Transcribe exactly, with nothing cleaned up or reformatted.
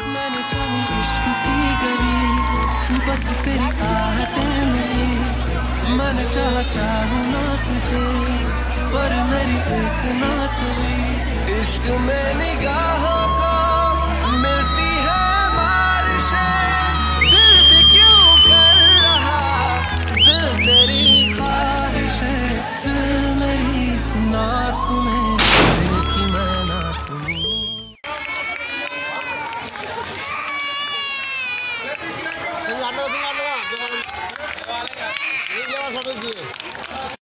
मैंने जानी इश्क की गली, बस तेरी आहटें मिली। मैंने चाहा चाहूं ना तुझे, पर मेरी एक ना चली। इश्क में निगाहों को मिल